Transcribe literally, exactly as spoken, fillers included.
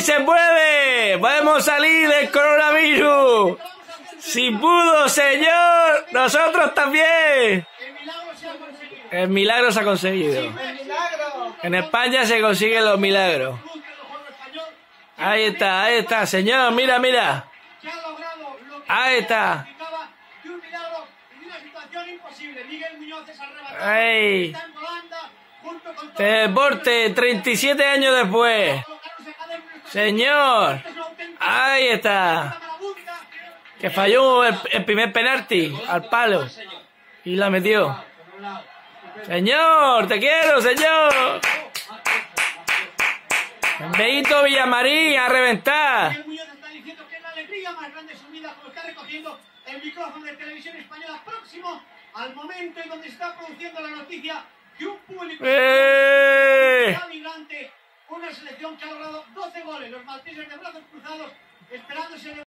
se puede! ¡Podemos salir del coronavirus! ¡Si pudo, señor! ¡Nosotros también! El milagro se ha conseguido. En España se consiguen los milagros. Ahí está, ahí está, señor. Mira, mira. Ahí está. ¡Ay! Deporte, treinta y siete años después. Señor. Ahí está. Que falló el, el primer penalti al palo. Y la metió. Señor, te quiero, señor. Benito Villamarín a reventar. El micrófono de Televisión Española próximo al momento en donde se está produciendo la noticia de un público ¡Eh! vibrante, una selección que ha logrado doce goles, los malteses de brazos cruzados esperándose